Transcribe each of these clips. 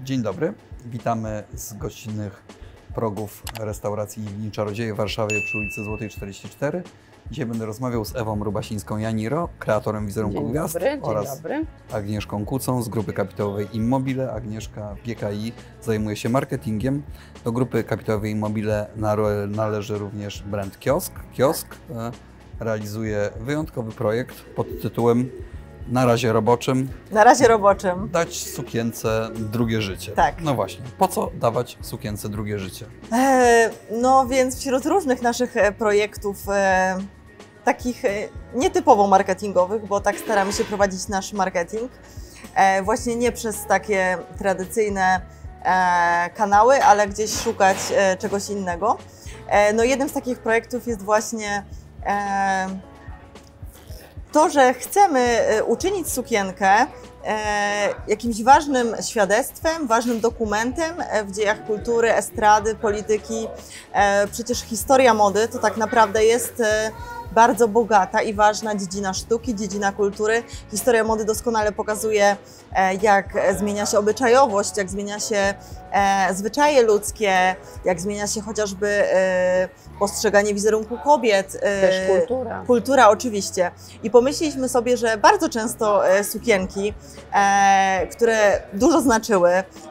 Dzień dobry, witamy z gościnnych progów restauracji Dni Czarodzieje w Warszawie przy ulicy Złotej 44. Dzisiaj będę rozmawiał z Ewą Rubasińską-Janiro, kreatorem wizerunku gwiazd, oraz Agnieszką Kucą z grupy kapitałowej Immobile. Agnieszka w GKI zajmuje się marketingiem. Do grupy kapitałowej Immobile należy również brand Kiosk. Kiosk realizuje wyjątkowy projekt pod tytułem Na razie roboczym. Na razie roboczym. Dać sukience drugie życie. Tak. No właśnie, po co dawać sukience drugie życie? No więc wśród różnych naszych projektów, takich nietypowo marketingowych, bo tak staramy się prowadzić nasz marketing, właśnie nie przez takie tradycyjne kanały, ale gdzieś szukać czegoś innego. No jednym z takich projektów jest właśnie to, że chcemy uczynić sukienkę jakimś ważnym świadectwem, ważnym dokumentem w dziejach kultury, estrady, polityki. Przecież historia mody to tak naprawdę jest bardzo bogata i ważna dziedzina sztuki, dziedzina kultury. Historia mody doskonale pokazuje, jak zmienia się obyczajowość, jak zmienia się zwyczaje ludzkie, jak zmienia się chociażby postrzeganie wizerunku kobiet. Też kultura. Kultura oczywiście. I pomyśleliśmy sobie, że bardzo często sukienki, które dużo znaczyły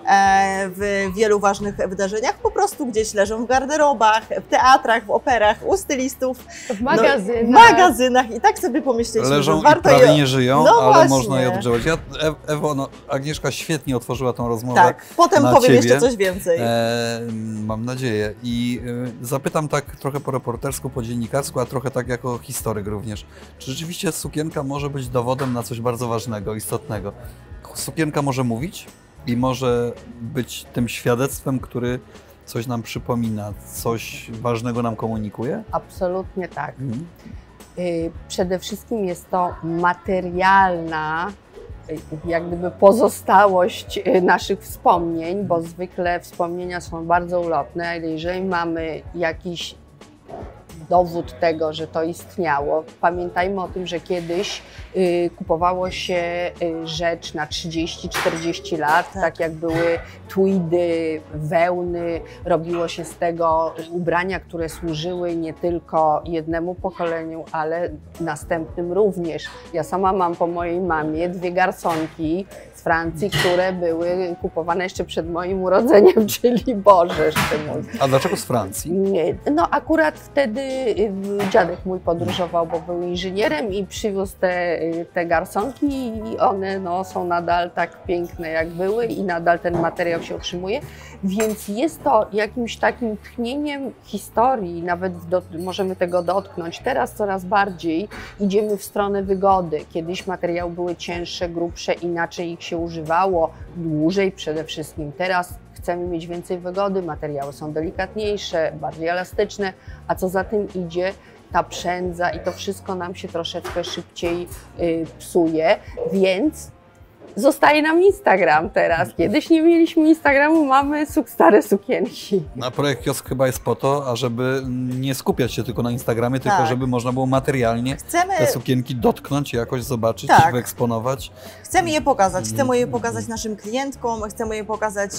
w wielu ważnych wydarzeniach, po prostu gdzieś leżą w garderobach, w teatrach, w operach, u stylistów. W magazynach. W magazynach. I tak sobie pomyśleliśmy, Leżą że warto i prawie nie żyją, no ale właśnie. można je odgrzewać. Ewo, Agnieszka świetnie otworzyła tą rozmowę. Tak, potem na powiem ciebie. jeszcze coś więcej. Mam nadzieję. I zapytam tak trochę po reportersku, po dziennikarsku, a trochę tak jako historyk również. Czy rzeczywiście sukienka może być dowodem na coś bardzo ważnego, istotnego? Sukienka może mówić i może być tym świadectwem, który coś nam przypomina, coś ważnego nam komunikuje? Absolutnie tak. Przede wszystkim jest to materialna jak gdyby pozostałość naszych wspomnień, bo zwykle wspomnienia są bardzo ulotne, ale jeżeli mamy jakiś dowód tego, że to istniało. Pamiętajmy o tym, że kiedyś kupowało się rzecz na 30-40 lat, tak jak były tweedy, wełny, robiło się z tego ubrania, które służyły nie tylko jednemu pokoleniu, ale następnym również. Ja sama mam po mojej mamie 2 garsonki z Francji, które były kupowane jeszcze przed moim urodzeniem, czyli Boże jeszcze mój. A dlaczego z Francji? No akurat wtedy dziadek mój podróżował, bo był inżynierem i przywiózł te garsonki i one no, są nadal tak piękne jak były i nadal ten materiał się utrzymuje, więc jest to jakimś takim tchnieniem historii, nawet możemy tego dotknąć. Teraz coraz bardziej idziemy w stronę wygody. Kiedyś materiały były cięższe, grubsze, inaczej ich się używało, dłużej przede wszystkim. Teraz chcemy mieć więcej wygody, materiały są delikatniejsze, bardziej elastyczne, a co za tym idzie, ta przędza i to wszystko nam się troszeczkę szybciej psuje, więc zostaje nam Instagram teraz. Kiedyś nie mieliśmy Instagramu, mamy stare sukienki. A projekt Kiosk chyba jest po to, ażeby nie skupiać się tylko na Instagramie, tylko żeby można było materialnie te sukienki dotknąć, jakoś zobaczyć, wyeksponować. Chcemy je pokazać. Chcemy je pokazać naszym klientkom, chcemy je pokazać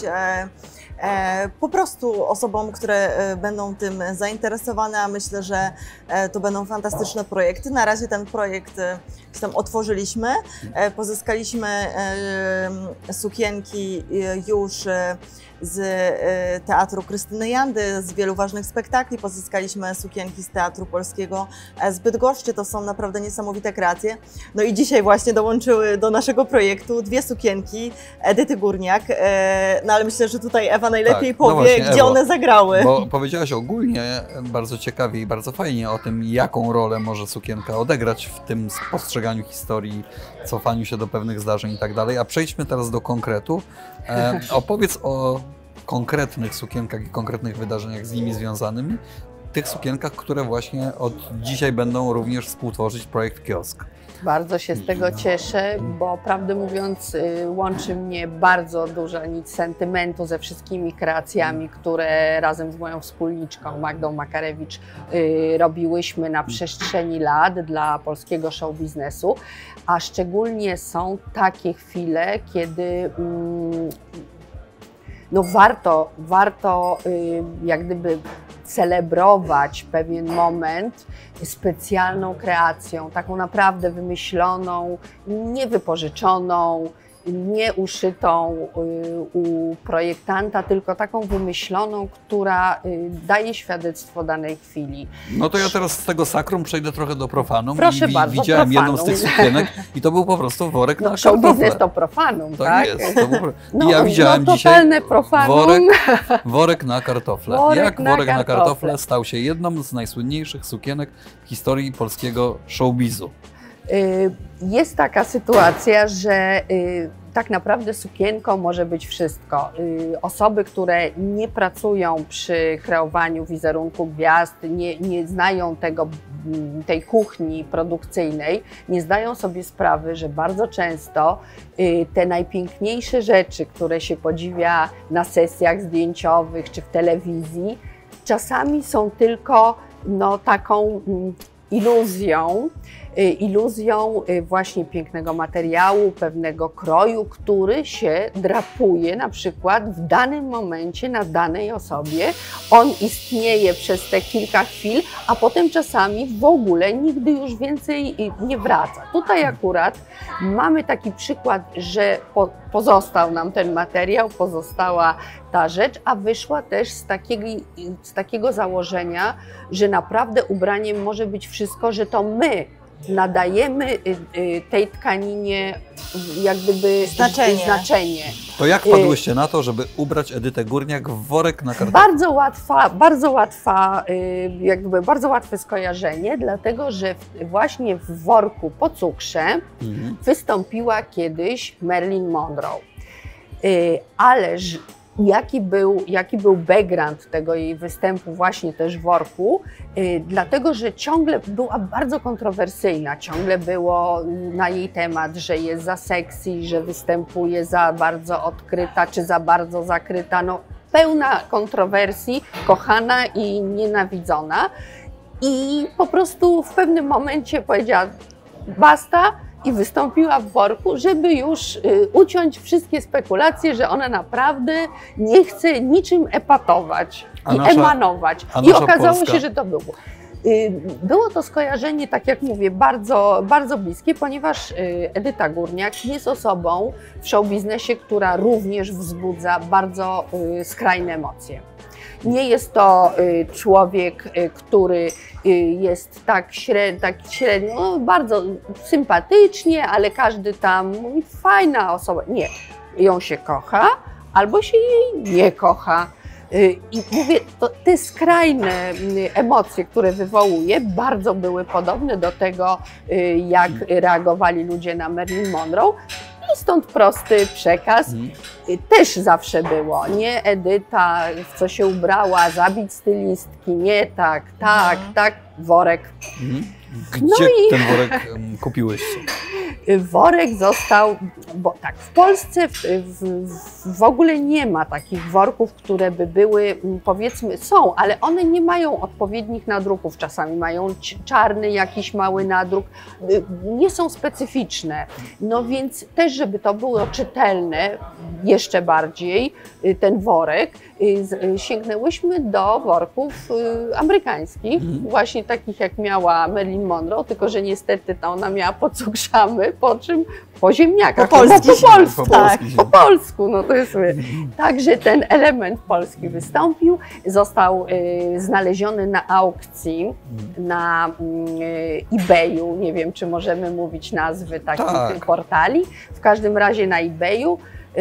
po prostu osobom, które będą tym zainteresowane, a myślę, że to będą fantastyczne projekty. Na razie ten projekt tam otworzyliśmy, pozyskaliśmy sukienki już z Teatru Krystyny Jandy, z wielu ważnych spektakli. Pozyskaliśmy sukienki z Teatru Polskiego z Bydgoszczy. To są naprawdę niesamowite kreacje. No i dzisiaj właśnie dołączyły do naszego projektu 2 sukienki Edyty Górniak. No ale myślę, że tutaj Ewa najlepiej powie, no właśnie, gdzie Ewo, one zagrały. Bo powiedziałaś ogólnie bardzo ciekawie i bardzo fajnie o tym, jaką rolę może sukienka odegrać w tym postrzeganiu historii, cofaniu się do pewnych zdarzeń i tak dalej. A przejdźmy teraz do konkretu. Opowiedz o konkretnych sukienkach i konkretnych wydarzeniach z nimi związanymi, tych sukienkach, które właśnie od dzisiaj będą również współtworzyć projekt Kiosk. Bardzo się z tego cieszę, bo prawdę mówiąc łączy mnie bardzo duża nić sentymentu ze wszystkimi kreacjami, które razem z moją wspólniczką Magdą Makarewicz robiłyśmy na przestrzeni lat dla polskiego show biznesu, a szczególnie są takie chwile, kiedy no warto jak gdyby celebrować pewien moment specjalną kreacją, taką naprawdę wymyśloną, niewypożyczoną, nie uszytą u projektanta, tylko taką wymyśloną, która daje świadectwo danej chwili. No to ja teraz z tego sakrum przejdę trochę do profanum. Proszę bardzo, widziałem profanum. jedną z tych sukienek i to był po prostu worek na show kartofle. biznes to profanum, tak? Jest. I ja widziałem totalne dzisiaj profanum. worek na kartofle. Jak worek na kartofle stał się jedną z najsłynniejszych sukienek w historii polskiego showbizu. Jest taka sytuacja, że tak naprawdę sukienką może być wszystko. Osoby, które nie pracują przy kreowaniu wizerunku gwiazd, nie znają tej kuchni produkcyjnej, nie zdają sobie sprawy, że bardzo często te najpiękniejsze rzeczy, które się podziwia na sesjach zdjęciowych czy w telewizji, czasami są tylko taką iluzją właśnie pięknego materiału, pewnego kroju, który się drapuje na przykład w danym momencie na danej osobie. On istnieje przez te kilka chwil, a potem czasami w ogóle nigdy już więcej nie wraca. Tutaj akurat mamy taki przykład, że pozostał nam ten materiał, pozostała ta rzecz, a wyszła też z takiego założenia, że naprawdę ubraniem może być wszystko, że to my nadajemy tej tkaninie jak gdyby znaczenie. To jak wpadłyście na to, żeby ubrać Edytę Górniak w worek na kartofle? Bardzo łatwe skojarzenie, dlatego że właśnie w worku po cukrze wystąpiła kiedyś Marilyn Monroe. Ależ jaki był background tego jej występu właśnie też w worku, dlatego że ciągle była bardzo kontrowersyjna, ciągle było na jej temat, że jest za sexy, że występuje za bardzo odkryta czy za bardzo zakryta, pełna kontrowersji, kochana i nienawidzona i po prostu w pewnym momencie powiedziała basta, i wystąpiła w worku, żeby już uciąć wszystkie spekulacje, że ona naprawdę nie chce niczym epatować i emanować. I okazało się, że to było. Było to skojarzenie, tak jak mówię, bardzo, bardzo bliskie, ponieważ Edyta Górniak jest osobą w showbiznesie, która również wzbudza bardzo skrajne emocje. Nie jest to człowiek, który jest tak średnio, bardzo sympatycznie, ale każdy tam mówi, fajna osoba. Nie, ją się kocha albo się jej nie kocha. I mówię, te skrajne emocje, które wywołuje, bardzo były podobne do tego, jak reagowali ludzie na Marilyn Monroe. I stąd prosty przekaz. Też zawsze było. Nie Edyta, w co się ubrała, zabić stylistki, nie tak, worek. Gdzie ten worek kupiłeś? Worek został, bo tak, w Polsce w ogóle nie ma takich worków, które by były, powiedzmy, są, ale one nie mają odpowiednich nadruków, czasami mają czarny jakiś mały nadruk, nie są specyficzne. No więc też, żeby to było czytelne jeszcze bardziej, ten worek, sięgnęłyśmy do worków amerykańskich, właśnie takich jak miała Marilyn Monroe, tylko że niestety to ona miała pocukrzamy, po czym po ziemniakach, po polsku, no to jest. Także ten element polski wystąpił, został znaleziony na aukcji na eBayu, nie wiem czy możemy mówić nazwy takich portali, w każdym razie na eBayu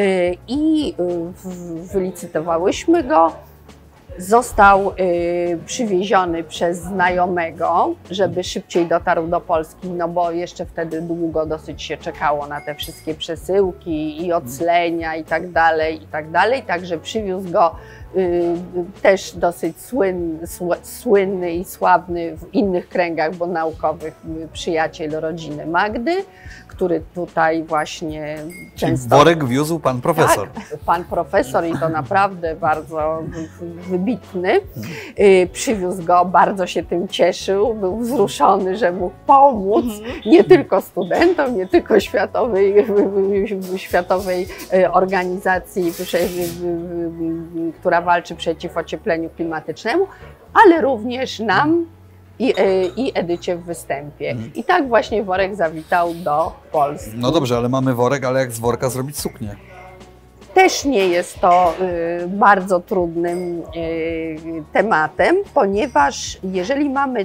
i wylicytowałyśmy go. Został przywieziony przez znajomego, żeby szybciej dotarł do Polski, no bo jeszcze wtedy długo dosyć się czekało na te wszystkie przesyłki i oclenia i tak dalej, także przywiózł go też dosyć słynny i sławny w innych kręgach, bo naukowych, przyjaciel rodziny Magdy, który tutaj właśnie często... Worek wiózł pan profesor. Tak, pan profesor i to naprawdę bardzo wybitny. Przywiózł go, bardzo się tym cieszył, był wzruszony, że mógł pomóc nie tylko studentom, nie tylko światowej organizacji, która walczy przeciw ociepleniu klimatycznemu, ale również nam i Edycie w występie. I tak właśnie Worek zawitał do Polski. No dobrze, ale mamy worek, ale jak z worka zrobić suknię? Też nie jest to bardzo trudnym tematem, ponieważ jeżeli mamy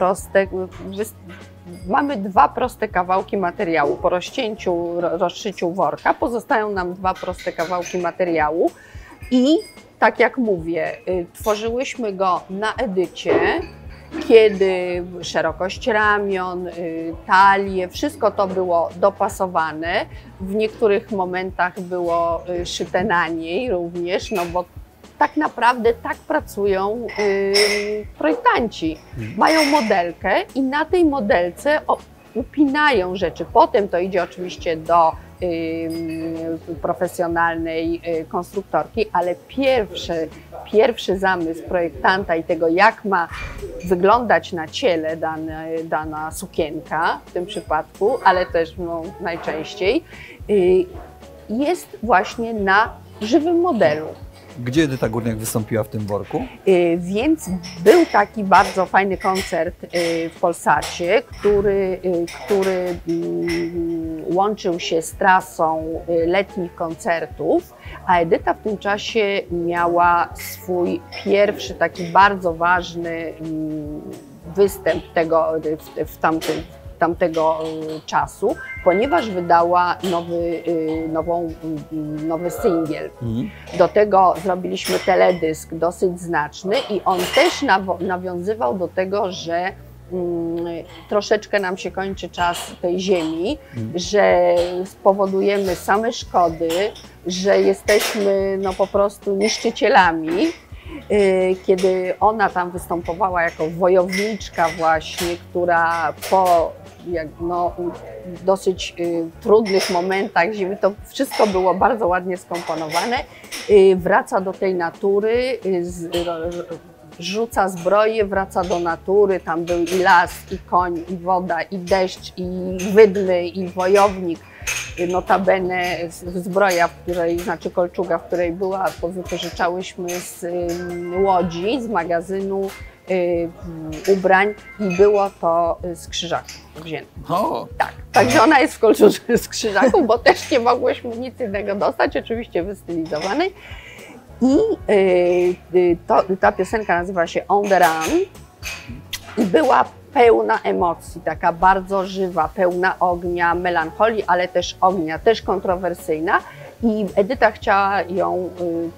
dwa proste kawałki materiału, po rozszyciu worka pozostają nam dwa proste kawałki materiału i tak jak mówię, tworzyłyśmy go na Edycie, kiedy szerokość ramion, talie, wszystko to było dopasowane. W niektórych momentach było szyte na niej również, no bo tak naprawdę tak pracują projektanci. Mają modelkę i na tej modelce upinają rzeczy. Potem to idzie oczywiście do profesjonalnej konstruktorki, ale pierwszy zamysł projektanta i tego, jak ma wyglądać na ciele dana sukienka w tym przypadku, ale też najczęściej, jest właśnie na żywym modelu. Gdzie Edyta Górniak wystąpiła w tym worku? Więc był taki bardzo fajny koncert w Polsacie, który łączył się z trasą letnich koncertów, a Edyta w tym czasie miała swój pierwszy taki bardzo ważny występ tamtego czasu, ponieważ wydała nowy singiel. Do tego zrobiliśmy teledysk dosyć znaczny i on też nawiązywał do tego, że troszeczkę nam się kończy czas tej ziemi, że spowodujemy same szkody, że jesteśmy po prostu niszczycielami. Kiedy ona tam występowała jako wojowniczka właśnie, która po dosyć trudnych momentach ziemi, to wszystko było bardzo ładnie skomponowane, wraca do tej natury, rzuca zbroję, wraca do natury, tam był i las, i koń, i woda, i deszcz, i wydmy, i wojownik. Notabene zbroja, znaczy kolczuga, w której była, wypożyczałyśmy z Łodzi, z magazynu ubrań i było to z Krzyżaków wzięte. Tak, także ona jest w kolczurze z Krzyżaków, bo też nie mogłyśmy nic innego dostać, oczywiście wystylizowanej. I ta piosenka nazywa się On the Run i była pełna emocji, taka bardzo żywa, pełna ognia, melancholii, ale też ognia, też kontrowersyjna. I Edyta chciała ją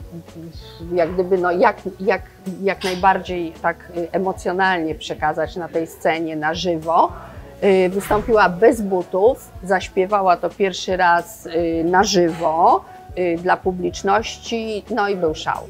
jak gdyby jak najbardziej tak emocjonalnie przekazać na tej scenie na żywo. Wystąpiła bez butów, zaśpiewała to pierwszy raz na żywo dla publiczności, no i był szał.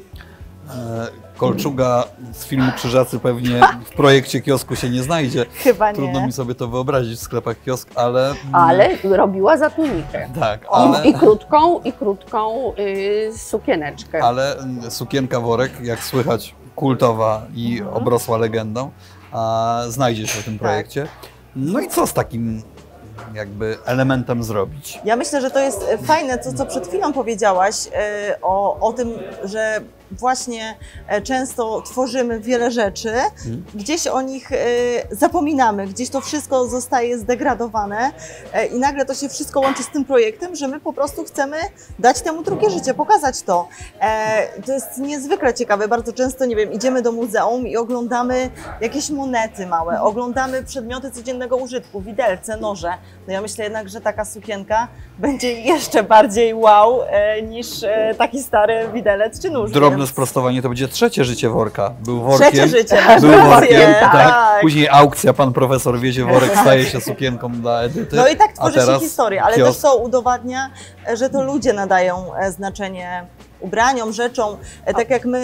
Kolczuga z filmu Krzyżacy pewnie w projekcie kiosku się nie znajdzie. Chyba nie. Trudno mi sobie to wyobrazić w sklepach kiosk, ale... Ale robiła za tunikę. Tak, ale... I krótką sukieneczkę. Ale sukienka worek, jak słychać, kultowa i obrosła legendą, znajdzie się w tym projekcie. No i co z takim jakby elementem zrobić? Ja myślę, że to jest fajne, co przed chwilą powiedziałaś o tym, że właśnie często tworzymy wiele rzeczy, gdzieś o nich zapominamy, gdzieś to wszystko zostaje zdegradowane i nagle to się wszystko łączy z tym projektem, że my po prostu chcemy dać temu drugie życie, pokazać to. To jest niezwykle ciekawe, bardzo często, nie wiem, idziemy do muzeum i oglądamy jakieś monety małe, oglądamy przedmioty codziennego użytku, widelce, noże. No ja myślę jednak, że taka sukienka będzie jeszcze bardziej wow niż taki stary widelec czy nóż. Drobne sprostowanie, to będzie trzecie życie worka. Był workiem. Trzecie życie. Był workiem, tak. Tak. Później aukcja, pan profesor wiezie worek, staje się sukienką dla Edyty. No i tak tworzy się historia, ale kiosk. też to udowadnia, że to ludzie nadają znaczenie ubraniom, rzeczom, tak jak my,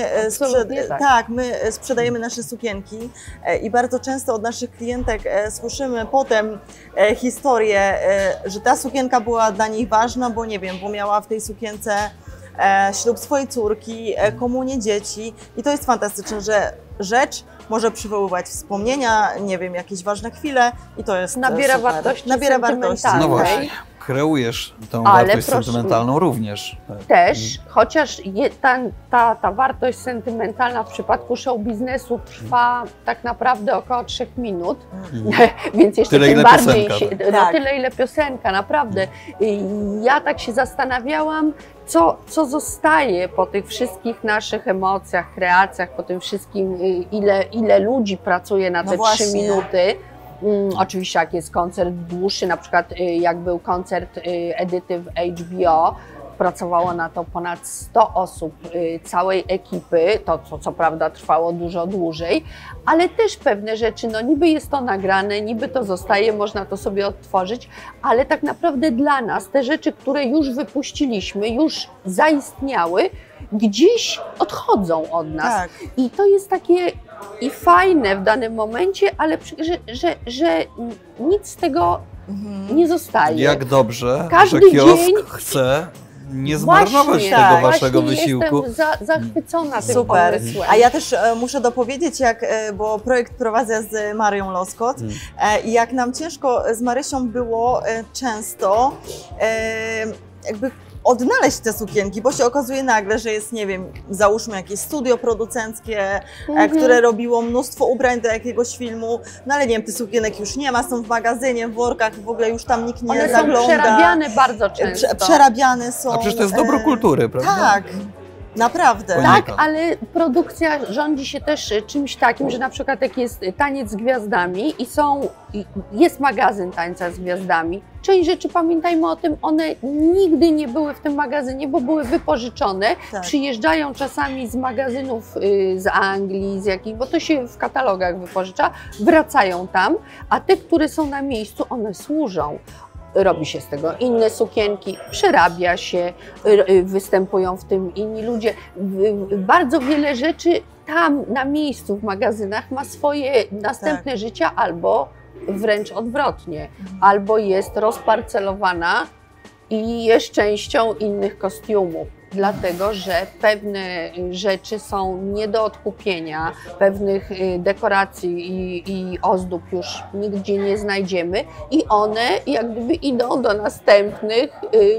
my sprzedajemy nasze sukienki i bardzo często od naszych klientek słyszymy potem historię, że ta sukienka była dla niej ważna, bo nie wiem, bo miała w tej sukience ślub swojej córki, komunię dzieci i to jest fantastyczne, że rzecz może przywoływać wspomnienia, nie wiem, jakieś ważne chwile i to jest nabiera wartości. No właśnie, kreujesz tą wartość sentymentalną również. Też, chociaż ta wartość sentymentalna w przypadku show biznesu trwa tak naprawdę około 3 minut, więc jeszcze tyle, tym bardziej piosenka, tyle ile piosenka, naprawdę. Ja tak się zastanawiałam, co zostaje po tych wszystkich naszych emocjach, kreacjach, po tym wszystkim, ile ludzi pracuje na te 3 minuty. Oczywiście jak jest koncert dłuższy, na przykład jak był koncert Edyty w HBO, pracowało na to ponad 100 osób całej ekipy, to co prawda trwało dużo dłużej, ale też pewne rzeczy, no niby jest to nagrane, niby to zostaje, można to sobie odtworzyć, ale tak naprawdę dla nas te rzeczy, które już wypuściliśmy, już zaistniały, gdzieś odchodzą od nas. Tak. I to jest takie i fajne w danym momencie, ale że nic z tego nie zostaje. Jak dobrze, każdy że kiosk dzień chce nie zmarnować tego waszego wysiłku. Jestem zachwycona tym pomysłem. A ja też muszę dopowiedzieć, bo projekt prowadzę z Marią Loskot i jak nam ciężko z Marysią było często jakby odnaleźć te sukienki, bo się okazuje nagle, że jest, nie wiem, załóżmy jakieś studio producenckie, które robiło mnóstwo ubrań do jakiegoś filmu, no ale nie wiem, tych sukienek już nie ma, są w magazynie, w workach, w ogóle już tam nikt nie zagląda. One są przerabiane bardzo często. Przerabiane są. A przecież to jest dobro kultury, prawda? Tak. Naprawdę. Tak, ale produkcja rządzi się też czymś takim, że na przykład jak jest Taniec z Gwiazdami jest magazyn Tańca z Gwiazdami. Część rzeczy, pamiętajmy o tym, one nigdy nie były w tym magazynie, bo były wypożyczone. Tak. Przyjeżdżają czasami z magazynów z Anglii, bo to się w katalogach wypożycza, wracają tam, a te, które są na miejscu, one służą. Robi się z tego inne sukienki, przerabia się, występują w tym inni ludzie. Bardzo wiele rzeczy tam na miejscu w magazynach ma swoje następne życia albo wręcz odwrotnie. Albo jest rozparcelowana i jest częścią innych kostiumów. Dlatego, że pewne rzeczy są nie do odkupienia, pewnych dekoracji i ozdób już nigdzie nie znajdziemy i one jak gdyby idą do następnych,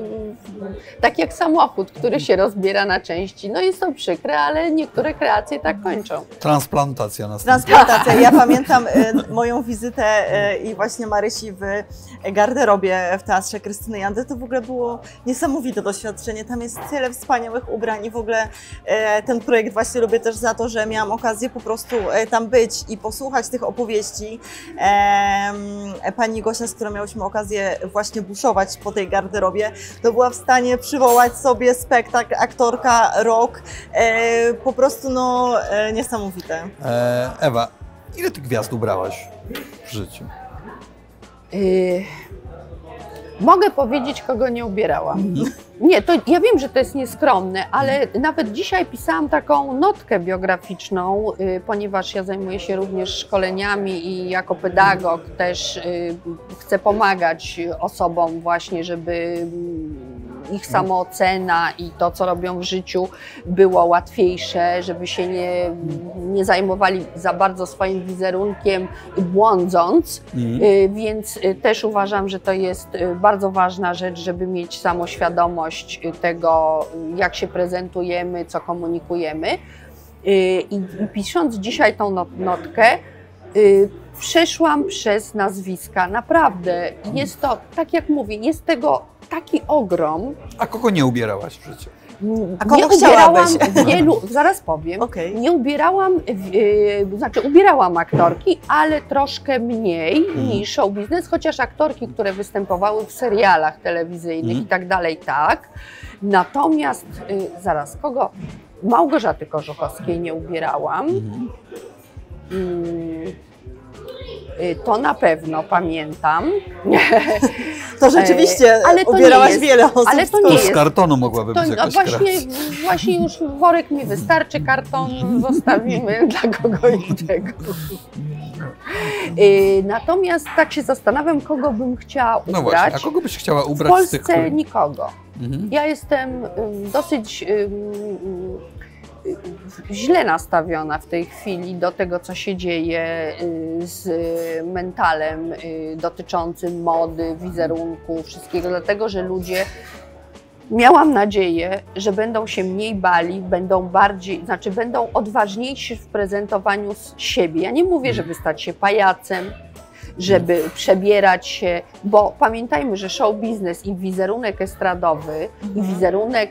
tak jak samochód, który się rozbiera na części. No jest to przykre, ale niektóre kreacje tak kończą. Transplantacja następna. Transplantacja. Ja pamiętam moją wizytę i właśnie Marysi w garderobie w Teatrze Krystyny Jandy. To w ogóle było niesamowite doświadczenie. Tam jest tyle wspaniałych ubrań i w ogóle ten projekt właśnie lubię też za to, że miałam okazję po prostu tam być i posłuchać tych opowieści. Pani Gosia, z którą miałyśmy okazję właśnie buszować po tej garderobie, to była w stanie przywołać sobie spektakl, aktorka, rock, po prostu no niesamowite. Ewa, ile ty gwiazd ubrałaś w życiu? Mogę powiedzieć, kogo nie ubierałam. Nie, to ja wiem, że to jest nieskromne, ale nawet dzisiaj pisałam taką notkę biograficzną, ponieważ ja zajmuję się również szkoleniami i jako pedagog też chcę pomagać osobom właśnie, żeby ich samoocena i to, co robią w życiu, było łatwiejsze, żeby się nie zajmowali za bardzo swoim wizerunkiem, błądząc, więc też uważam, że to jest bardzo ważna rzecz, żeby mieć samoświadomość tego, jak się prezentujemy, co komunikujemy. I pisząc dzisiaj tą notkę, przeszłam przez nazwiska. Naprawdę jest to, tak jak mówię, jest tego taki ogrom. A kogo nie ubierałaś w życiu? A kogo chciałabyś? Zaraz powiem. Nie ubierałam, znaczy ubierałam aktorki, ale troszkę mniej niż show biznes, chociaż aktorki, które występowały w serialach telewizyjnych i tak dalej, tak. Natomiast, zaraz, kogo? Małgorzaty Korzuchowskiej nie ubierałam. To na pewno pamiętam. To rzeczywiście ubierałaś wiele osób. Ale to nie jest. Z kartonu mogłaby być jakaś właśnie już worek mi wystarczy, karton zostawimy dla kogo innego. Natomiast tak się zastanawiam, kogo bym chciała ubrać. No właśnie, a kogo byś chciała ubrać w Polsce z tych, nikogo. Ja jestem dosyć źle nastawiona w tej chwili do tego, co się dzieje z mentalem dotyczącym mody, wizerunku, wszystkiego, dlatego że ludzie, miałam nadzieję, że będą się mniej bali, będą bardziej, znaczy będą odważniejsi w prezentowaniu siebie. Ja nie mówię, żeby stać się pajacem, żeby przebierać się, bo pamiętajmy, że show biznes i wizerunek estradowy i wizerunek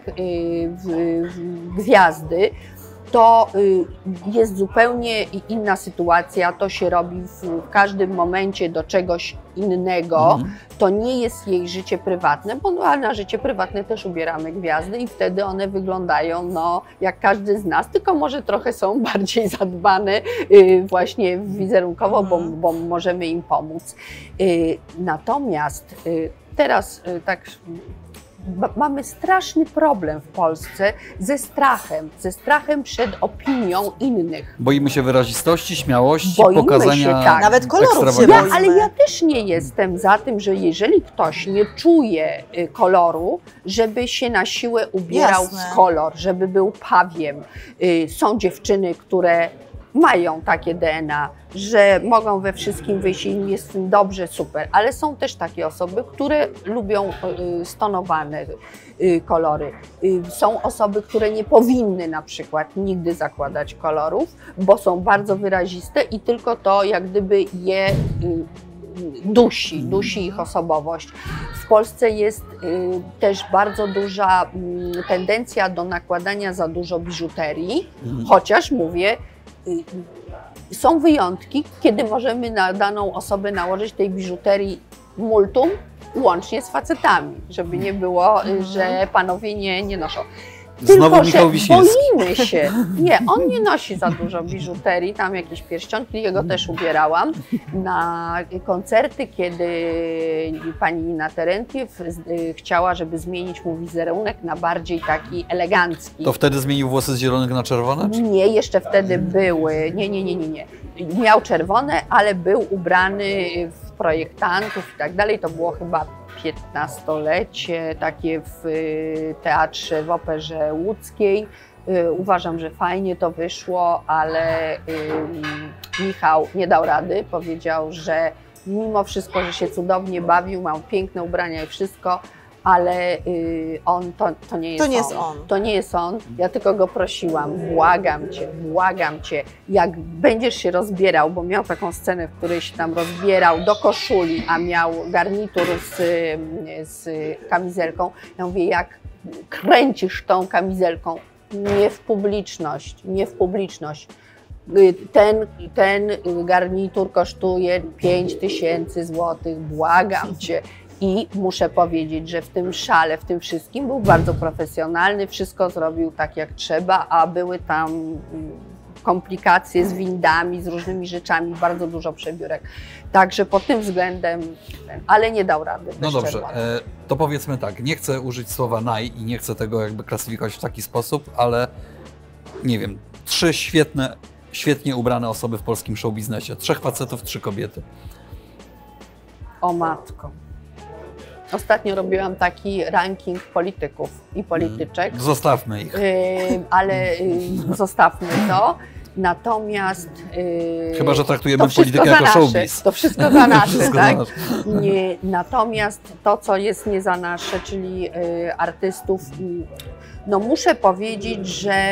gwiazdy to jest zupełnie inna sytuacja, to się robi w każdym momencie do czegoś innego, to nie jest jej życie prywatne, bo na życie prywatne też ubieramy gwiazdy i wtedy one wyglądają no, jak każdy z nas, tylko może trochę są bardziej zadbane właśnie wizerunkowo, bo możemy im pomóc. Natomiast teraz tak mamy straszny problem w Polsce ze strachem przed opinią innych. Boimy się wyrazistości, śmiałości, boimy pokazania się, tak. Nawet kolorów się boimy. Ale ja też nie jestem za tym, że jeżeli ktoś nie czuje koloru, żeby się na siłę ubierał w kolor, żeby był pawiem. Są dziewczyny, które mają takie DNA, że mogą we wszystkim wyjść i im jest w tym dobrze, super, ale są też takie osoby, które lubią stonowane kolory. Są osoby, które nie powinny na przykład nigdy zakładać kolorów, bo są bardzo wyraziste i tylko to jak gdyby je dusi ich osobowość. W Polsce jest też bardzo duża tendencja do nakładania za dużo biżuterii, chociaż mówię, są wyjątki, kiedy możemy na daną osobę nałożyć tej biżuterii multum, łącznie z facetami, żeby nie było, że panowie nie noszą. Znowu Michał Wiśniewski. Boimy się. Nie, on nie nosi za dużo biżuterii, tam jakieś pierścionki, jego też ubierałam. Na koncerty, kiedy pani Nina Terentiew chciała, żeby zmienić mu wizerunek na bardziej taki elegancki. To wtedy zmienił włosy z zielonych na czerwone? Nie, jeszcze wtedy były. Nie. Miał czerwone, ale był ubrany w projektantów i tak dalej. To było chyba 15-lecie, takie w teatrze, w Operze Łódzkiej. Uważam, że fajnie to wyszło, ale Michał nie dał rady. Powiedział, że mimo wszystko, że się cudownie bawił, miał piękne ubrania i wszystko, ale on to nie jest on. To nie jest on. Ja tylko go prosiłam, błagam cię, jak będziesz się rozbierał, bo miał taką scenę, w której się tam rozbierał do koszuli, a miał garnitur z kamizelką. Ja mówię, jak kręcisz tą kamizelką, nie w publiczność. Ten garnitur kosztuje 5000 złotych, błagam cię. I muszę powiedzieć, że w tym szale, w tym wszystkim był bardzo profesjonalny, wszystko zrobił tak jak trzeba, a były tam komplikacje z windami, z różnymi rzeczami, bardzo dużo przebiórek. Także pod tym względem, ale nie dał rady. No dobrze, to powiedzmy tak, nie chcę użyć słowa naj i nie chcę tego jakby klasyfikować w taki sposób, ale nie wiem, 3 świetnie ubrane osoby w polskim showbiznesie, 3 facetów, 3 kobiety. O matko. Ostatnio robiłam taki ranking polityków i polityczek. Zostawmy ich. Ale zostawmy to. Natomiast... Chyba że traktujemy politykę jako showbiz. To wszystko za nasze, tak? Nie, natomiast to, co jest nie za nasze, czyli artystów, no muszę powiedzieć, że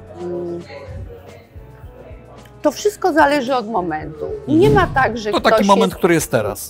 to wszystko zależy od momentu. Nie ma tak, że to ktoś taki moment, jest... który jest teraz.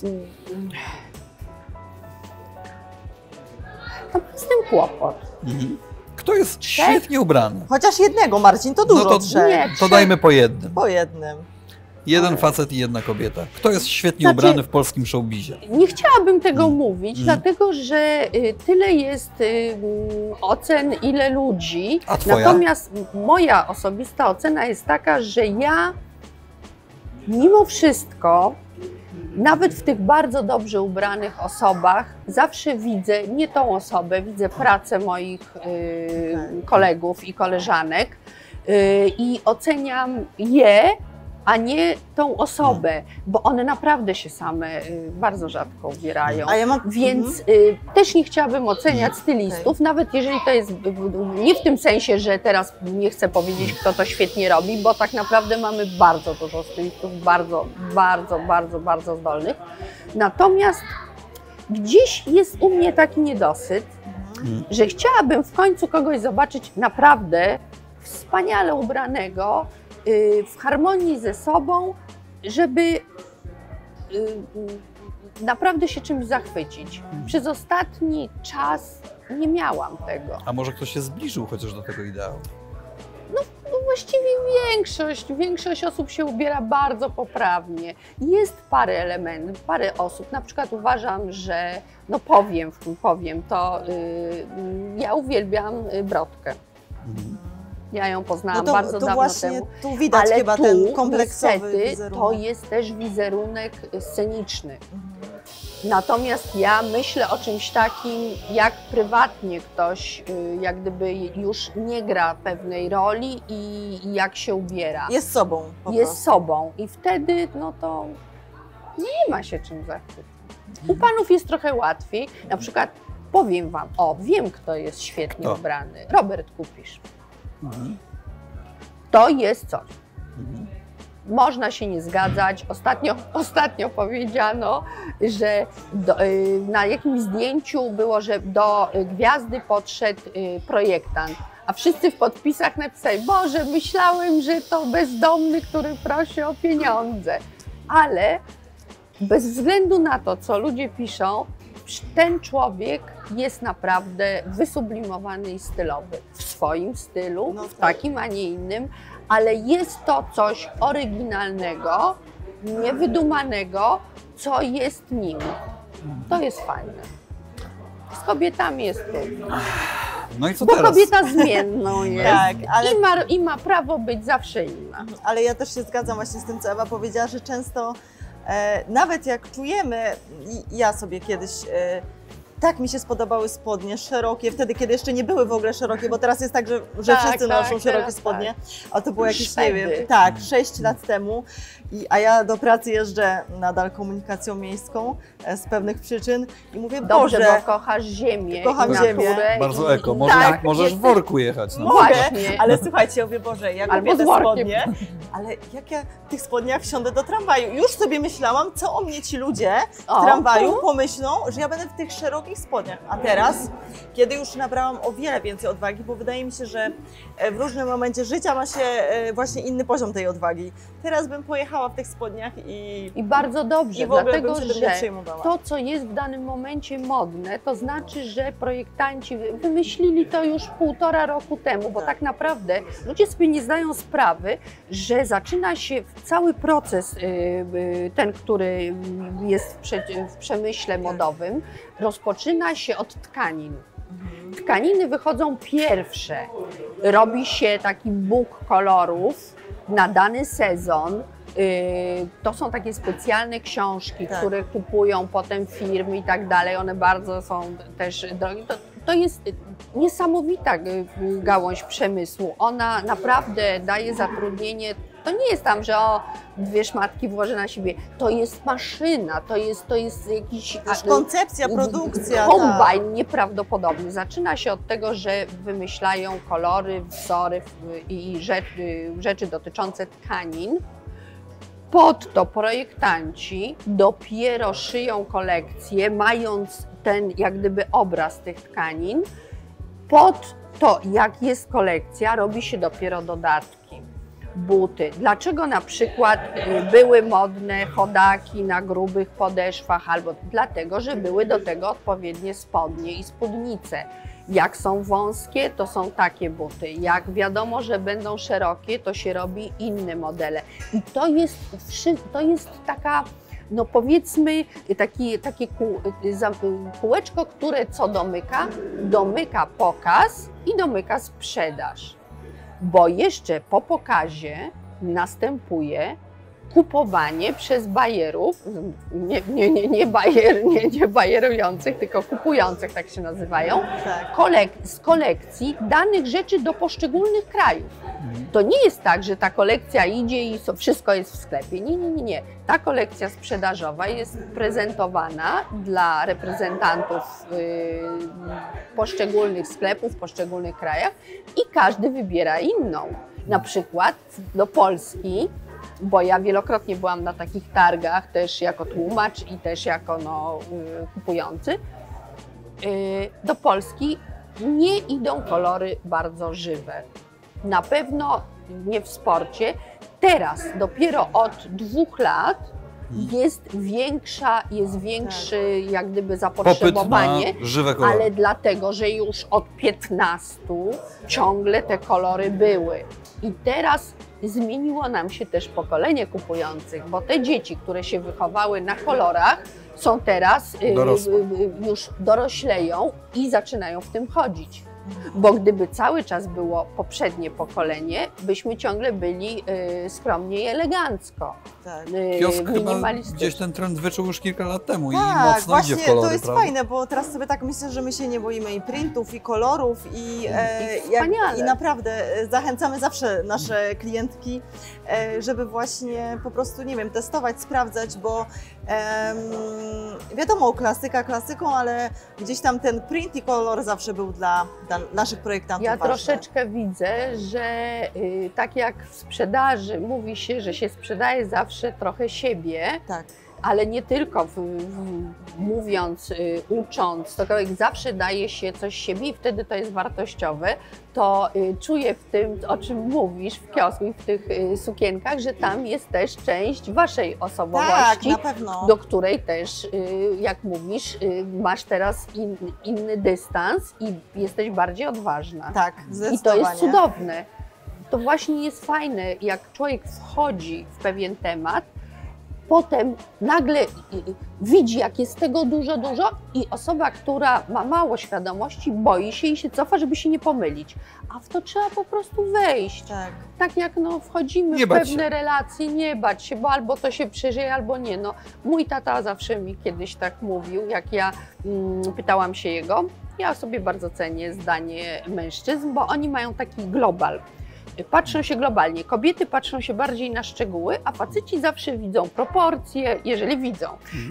To z tym kłopot. Kto jest świetnie ubrany? Chociaż jednego, Marcin, to dużo. No to dajmy po jednym. Po jednym. Jeden facet i jedna kobieta. Kto jest świetnie ubrany w polskim showbizie? Nie chciałabym tego mówić, dlatego że tyle jest ocen, ile ludzi. A twoja? Natomiast moja osobista ocena jest taka, że ja mimo wszystko nawet w tych bardzo dobrze ubranych osobach zawsze widzę nie tą osobę, widzę pracę moich kolegów i koleżanek i oceniam je, a nie tą osobę, bo one naprawdę się same bardzo rzadko ubierają. Więc też nie chciałabym oceniać stylistów, nawet jeżeli to jest nie w tym sensie, że teraz nie chcę powiedzieć, kto to świetnie robi, bo tak naprawdę mamy bardzo dużo stylistów, bardzo zdolnych. Natomiast gdzieś jest u mnie taki niedosyt, że chciałabym w końcu kogoś zobaczyć naprawdę wspaniale ubranego, w harmonii ze sobą, żeby naprawdę się czymś zachwycić. Przez ostatni czas nie miałam tego. A może ktoś się zbliżył chociaż do tego ideału? No właściwie większość osób się ubiera bardzo poprawnie. Jest parę elementów, parę osób. Na przykład uważam, że, no powiem to, ja uwielbiam brodkę. Ja ją poznałam bardzo dawno temu. Tu widać ale chyba ten kompleksowy wizerunek. To jest też wizerunek sceniczny. Natomiast ja myślę o czymś takim, jak prywatnie ktoś jak gdyby już nie gra pewnej roli i jak się ubiera. Jest sobą. Jest sobą i wtedy no to nie ma się czym zachwycić. U panów jest trochę łatwiej. Na przykład powiem wam, wiem kto jest świetnie ubrany. Robert Kupisz. To jest coś. Można się nie zgadzać. Ostatnio powiedziano, że na jakimś zdjęciu było, że do gwiazdy podszedł projektant, a wszyscy w podpisach napisali: Boże, myślałem, że to bezdomny, który prosi o pieniądze. Ale bez względu na to, co ludzie piszą, ten człowiek jest naprawdę wysublimowany i stylowy. W swoim stylu, w takim, a nie innym, ale jest to coś oryginalnego, niewydumanego, co jest nim. To jest fajne. Z kobietami jest trudno. No i co bo teraz? kobieta zmienną jest. Tak, ale... I ma prawo być zawsze inna. Ale ja też się zgadzam właśnie z tym, co Ewa powiedziała, że często nawet jak czujemy, ja sobie kiedyś tak mi się spodobały spodnie szerokie, wtedy kiedy jeszcze nie były w ogóle szerokie, bo teraz jest tak, że wszyscy noszą szerokie spodnie, a to było jakieś, nie wiem, 6 lat temu, a ja do pracy jeżdżę nadal komunikacją miejską z pewnych przyczyn i mówię: Dobrze, Boże, bo kochasz ziemię. Kocham ziemię. Bardzo eko, możesz w worku jechać. No. Mogę, ale słuchajcie, ja mówię: Boże, jak lubię te spodnie, ale jak ja w tych spodniach wsiądę do tramwaju? Już sobie myślałam, co o mnie ci ludzie w tramwaju pomyślą, że ja będę w tych szerokich spodniach. A teraz, kiedy już nabrałam o wiele więcej odwagi, bo wydaje mi się, że w różnym momencie życia ma się właśnie inny poziom tej odwagi. Teraz bym pojechała w tych spodniach i bardzo dobrze, dlatego że to, co jest w danym momencie modne, to znaczy, że projektanci wymyślili to już 1,5 roku temu, bo tak naprawdę ludzie sobie nie zdają sprawy, że zaczyna się cały proces, ten, który jest w przemyśle modowym, rozpoczyna się od tkanin. Tkaniny wychodzą pierwsze, robi się taki book kolorów na dany sezon. To są takie specjalne książki, które kupują potem firmy i tak dalej. One bardzo są też drogie. To jest niesamowita gałąź przemysłu. Ona naprawdę daje zatrudnienie. To nie jest tam, że 2 szmatki włożę na siebie. To jest maszyna, to jest jakiś... koncepcja, produkcja. Kombajn nieprawdopodobny. Zaczyna się od tego, że wymyślają kolory, wzory i rzeczy dotyczące tkanin. Pod to projektanci dopiero szyją kolekcję, mając ten jak gdyby obraz tych tkanin. Pod to, jak jest kolekcja, robi się dopiero dodatki. Buty. Dlaczego na przykład były modne chodaki na grubych podeszwach? Albo dlatego, że były do tego odpowiednie spodnie i spódnice. Jak są wąskie, to są takie buty. Jak wiadomo, że będą szerokie, to się robi inne modele. I to jest taka, no powiedzmy, takie kółeczko, które co domyka? Domyka pokaz i domyka sprzedaż. Bo jeszcze po pokazie następuje kupowanie przez bajerów, nie bajerujących, tylko kupujących, tak się nazywają, z kolekcji danych rzeczy do poszczególnych krajów. To nie jest tak, że ta kolekcja idzie i wszystko jest w sklepie. Nie. Ta kolekcja sprzedażowa jest prezentowana dla reprezentantów poszczególnych sklepów w poszczególnych krajach i każdy wybiera inną. Na przykład do Polski, bo ja wielokrotnie byłam na takich targach też jako tłumacz i też jako kupujący, do Polski nie idą kolory bardzo żywe. Na pewno nie w sporcie. Teraz dopiero od 2 lat jest większe jak gdyby zapotrzebowanie, żywe kolory. Ale dlatego, że już od 15 ciągle te kolory były. I teraz zmieniło nam się też pokolenie kupujących, bo te dzieci, które się wychowały na kolorach, są teraz już dorośleją i zaczynają w tym chodzić. Bo gdyby cały czas było poprzednie pokolenie, byśmy ciągle byli skromnie i elegancko. Tak. Kiosk chyba gdzieś ten trend wyczuł już kilka lat temu i mocno właśnie, idzie w kolory, to jest prawda? fajne, bo teraz sobie tak myślę, że my się nie boimy i printów, i kolorów, i naprawdę zachęcamy zawsze nasze klientki, żeby właśnie po prostu, nie wiem, testować, sprawdzać, bo wiadomo, klasyka klasyką, ale gdzieś tam ten print i kolor zawsze był dla naszych projektantów ważny. Troszeczkę widzę, że tak jak w sprzedaży mówi się, że się sprzedaje zawsze trochę siebie, tak. Ale nie tylko mówiąc, ucząc, to zawsze daje się coś siebie i wtedy to jest wartościowe, to czuję w tym, o czym mówisz w kiosku i w tych sukienkach, że tam jest też część waszej osobowości, tak, na pewno. Do której też, jak mówisz, masz teraz inny dystans i jesteś bardziej odważna. Tak, zdecydowanie. I to jest cudowne. To właśnie jest fajne, jak człowiek wchodzi w pewien temat, potem nagle widzi, jak jest tego dużo i osoba, która ma mało świadomości, boi się i się cofa, żeby się nie pomylić. A w to trzeba po prostu wejść. Tak jak wchodzimy w pewne relacje, nie bać się, bo albo to się przeżyje, albo nie. Mój tata zawsze mi kiedyś tak mówił, jak ja pytałam się jego, ja sobie bardzo cenię zdanie mężczyzn, bo oni mają taki global. Patrzą się globalnie. Kobiety patrzą się bardziej na szczegóły, a faceci zawsze widzą proporcje, jeżeli widzą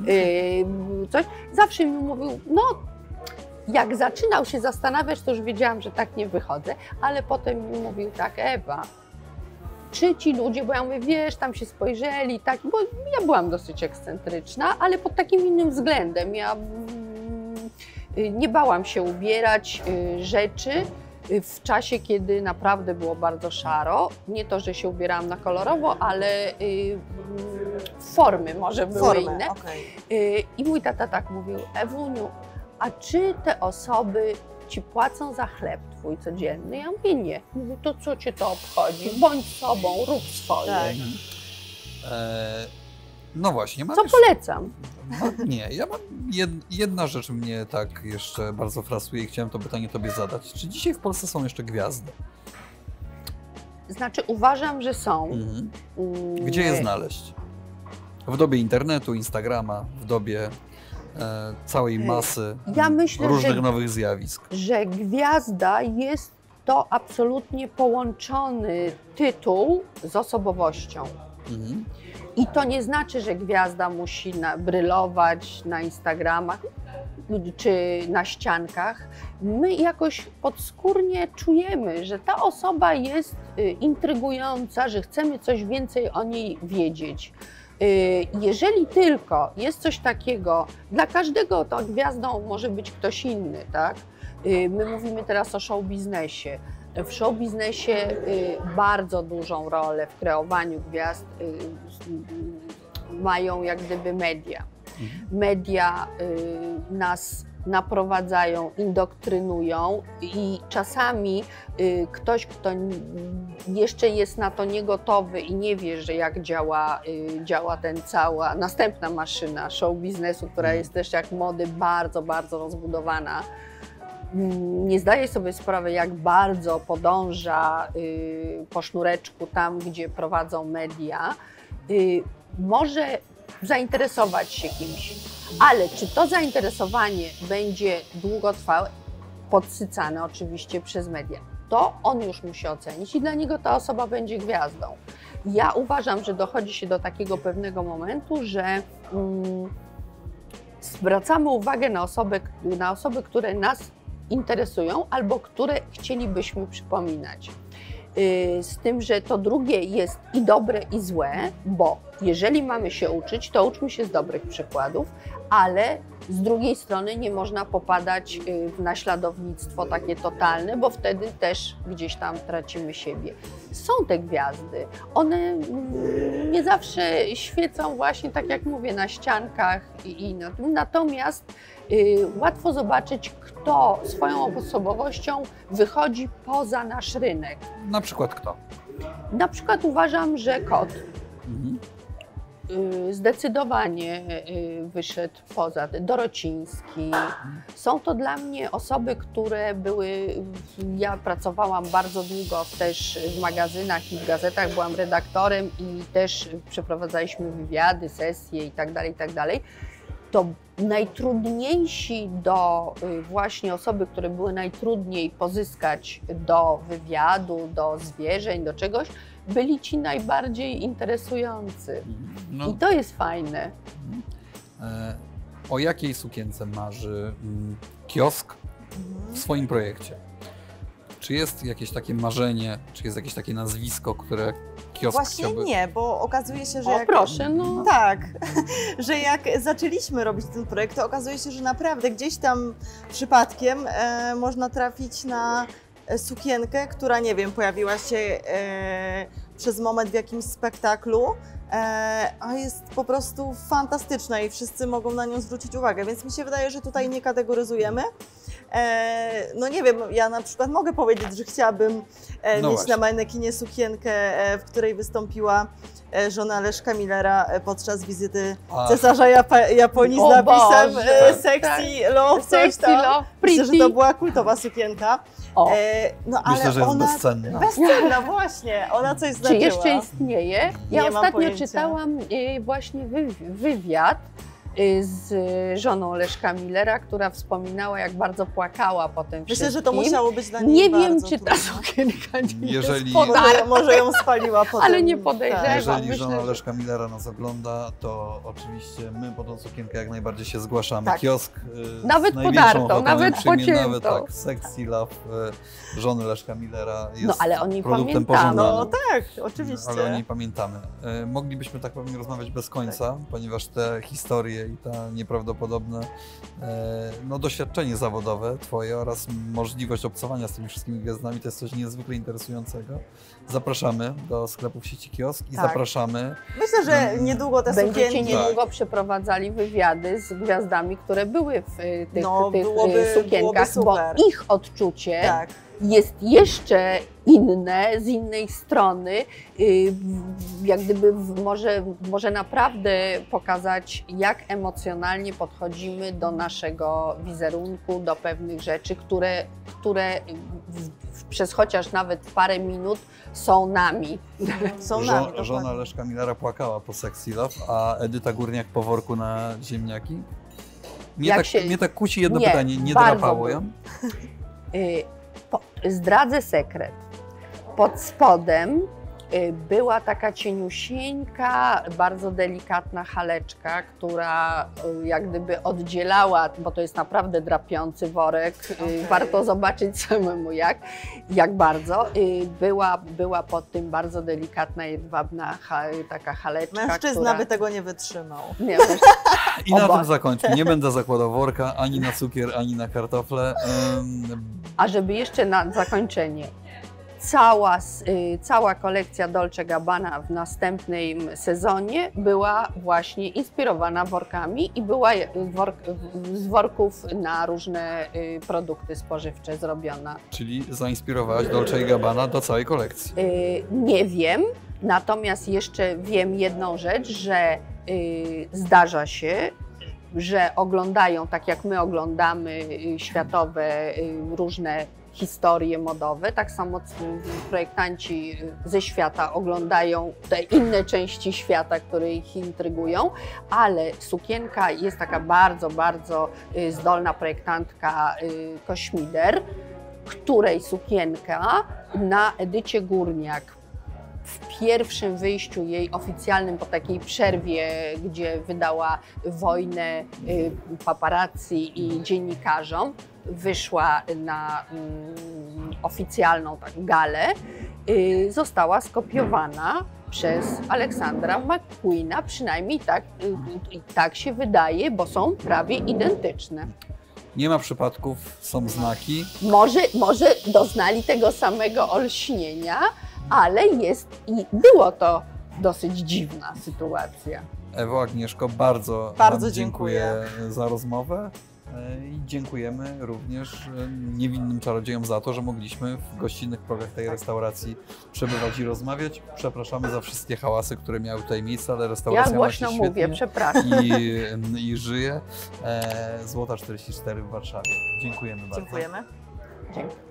coś. Zawsze mi mówił, jak zaczynał się zastanawiać, to już wiedziałam, że tak nie wychodzę, ale potem mi mówił tak, Ewa, czy ci ludzie, bo ja mówię, wiesz, tam się spojrzeli, tak, bo ja byłam dosyć ekscentryczna, ale pod takim innym względem. Ja nie bałam się ubierać rzeczy, w czasie, kiedy naprawdę było bardzo szaro, nie to, że się ubierałam na kolorowo, ale formy może były inne. Okay. I mój tata tak mówił, Ewuniu, a czy te osoby ci płacą za chleb twój codzienny? Ja mówię, nie. Mówię, to co cię to obchodzi? Bądź sobą, rób swoje. Tak. No właśnie. Co polecam? Nie, ja mam jedna rzecz mnie tak jeszcze bardzo frasuje i chciałem to pytanie tobie zadać. Czy dzisiaj w Polsce są jeszcze gwiazdy? Znaczy uważam, że są. Gdzie je znaleźć? W dobie internetu, Instagrama, w dobie całej masy różnych nowych zjawisk. Że gwiazda jest to absolutnie połączony tytuł z osobowością. I to nie znaczy, że gwiazda musi brylować na Instagramach czy na ściankach. My jakoś podskórnie czujemy, że ta osoba jest intrygująca, że chcemy coś więcej o niej wiedzieć. Jeżeli tylko jest coś takiego, dla każdego to gwiazdą może być ktoś inny, tak? My mówimy teraz o show biznesie. W show biznesie bardzo dużą rolę w kreowaniu gwiazd mają jak gdyby media. Media nas naprowadzają, indoktrynują i czasami ktoś, kto jeszcze jest na to niegotowy i nie wie, że jak działa cała następna maszyna show biznesu, która jest też jak mody bardzo, bardzo rozbudowana, nie zdaje sobie sprawy, jak bardzo podąża po sznureczku tam, gdzie prowadzą media, może zainteresować się kimś, ale czy to zainteresowanie będzie długotrwałe, podsycane oczywiście przez media, to on już musi ocenić i dla niego ta osoba będzie gwiazdą. Ja uważam, że dochodzi się do takiego pewnego momentu, że zwracamy uwagę na osoby, które nas interesują albo które chcielibyśmy przypominać. Z tym, że to drugie jest i dobre, i złe, bo jeżeli mamy się uczyć, to uczmy się z dobrych przykładów, ale z drugiej strony nie można popadać w naśladownictwo takie totalne, bo wtedy też gdzieś tam tracimy siebie. Są te gwiazdy, one nie zawsze świecą właśnie tak jak mówię na ściankach natomiast łatwo zobaczyć, kto swoją osobowością wychodzi poza nasz rynek. Na przykład kto? Na przykład uważam, że Kot zdecydowanie wyszedł poza. Dorociński. Są to dla mnie osoby, które były... Ja pracowałam bardzo długo też w magazynach i w gazetach, byłam redaktorem i też przeprowadzaliśmy wywiady, sesje itd. To najtrudniejsi do właśnie osoby, które były najtrudniej pozyskać do wywiadu, do zwierzeń, do czegoś, byli ci najbardziej interesujący. I to jest fajne. O jakiej sukience marzy Kiosk w swoim projekcie? Czy jest jakieś takie marzenie, czy jest jakieś takie nazwisko, które Kiosk Właśnie chciałby... nie, bo okazuje się, że proszę, no. Tak, że jak zaczęliśmy robić ten projekt, to okazuje się, że naprawdę gdzieś tam przypadkiem można trafić na sukienkę, która, nie wiem, pojawiła się przez moment w jakimś spektaklu, a jest po prostu fantastyczna i wszyscy mogą na nią zwrócić uwagę, więc mi się wydaje, że tutaj nie kategoryzujemy. No nie wiem, ja na przykład mogę powiedzieć, że chciałabym mieć na manekinie sukienkę, w której wystąpiła żona Leszka Millera podczas wizyty cesarza Japonii z napisem Sexy Love, coś tam. Myślę, że to była kultowa sukienka. No, ale myślę, że jest ona bezcenna. Bezcenna, właśnie. Ona coś znaczyła. Czy jeszcze istnieje? Ja Nie mam ostatnio pojęcia. czytałam właśnie wywiad z żoną Leszka Millera, która wspominała, jak bardzo płakała po tym wszystkim. Myślę, że to musiało być dla niej Nie bardzo wiem, czy ta trudno. sukienka nie Jeżeli- jest Może ją spaliła potem. Ale nie podejrzewam. Jeżeli myślę, żona że- Leszka Millera nas ogląda, to oczywiście my po tą sukienkę jak najbardziej się zgłaszamy. Tak. Kiosk Nawet z największą podartą, ochotą nawet ją przyjmie, pociętą. nawet tak, Sexy Love żony Leszka Millera jest No, ale o niej produktem pamiętamy. pożądanym. No tak, oczywiście. Ale o niej pamiętamy. Moglibyśmy tak pewnie rozmawiać bez końca, ponieważ te historie i ta nieprawdopodobne doświadczenie zawodowe Twoje oraz możliwość obcowania z tymi wszystkimi gwiazdami to jest coś niezwykle interesującego. Zapraszamy do sklepów sieci Kiosk i Tak. zapraszamy. Myślę, że niedługo te Będziecie sukienki... niedługo przeprowadzali wywiady z gwiazdami, które były w tych byłoby sukienkach, bo super. ich odczucie Tak. jest jeszcze inne, z innej strony, jak gdyby może naprawdę pokazać, jak emocjonalnie podchodzimy do naszego wizerunku, do pewnych rzeczy, które przez chociaż nawet parę minut są nami. Są nami, dokładnie. Żona Leszka Millera płakała po Sexy Love, a Edyta Górniak po worku na ziemniaki. Mnie tak kusi jedno pytanie, nie drapało ją? Zdradzę sekret. Pod spodem była taka cieniusieńka, bardzo delikatna haleczka, która jak gdyby oddzielała, bo to jest naprawdę drapiący worek, warto zobaczyć samemu jak bardzo. Była pod tym bardzo delikatna, jedwabna taka haleczka, Mężczyzna by tego nie wytrzymał. Nie, I na tym zakończmy. Nie będę zakładał worka ani na cukier, ani na kartofle. A żeby jeszcze na zakończenie. Cała kolekcja Dolce Gabbana w następnym sezonie była właśnie inspirowana workami i była z worków na różne produkty spożywcze zrobiona. Czyli zainspirowałaś Dolce & Gabbana do całej kolekcji. Nie wiem, natomiast jeszcze wiem jedną rzecz, że zdarza się, że oglądają, tak jak my oglądamy światowe różne historie modowe, tak samo projektanci ze świata oglądają te inne części świata, które ich intrygują, ale sukienka jest taka bardzo, bardzo zdolna projektantka Kośmider, której sukienka na Edycie Górniak w pierwszym wyjściu jej oficjalnym po takiej przerwie, gdzie wydała wojnę paparazzi i dziennikarzom, wyszła na oficjalną galę, została skopiowana przez Aleksandra McQueena, przynajmniej tak się wydaje, bo są prawie identyczne. Nie ma przypadków, są znaki. Może doznali tego samego olśnienia, ale jest i było to dosyć dziwna sytuacja. Ewo, Agnieszko, bardzo Wam dziękuję za rozmowę i dziękujemy również niewinnym czarodziejom za to, że mogliśmy w gościnnych progach tej restauracji przebywać i rozmawiać. Przepraszamy za wszystkie hałasy, które miały tutaj miejsce, ale restauracja ja głośno mówię, przepraszam. I żyje. Złota 44 w Warszawie. Dziękujemy bardzo. Dziękujemy. Dziękuję.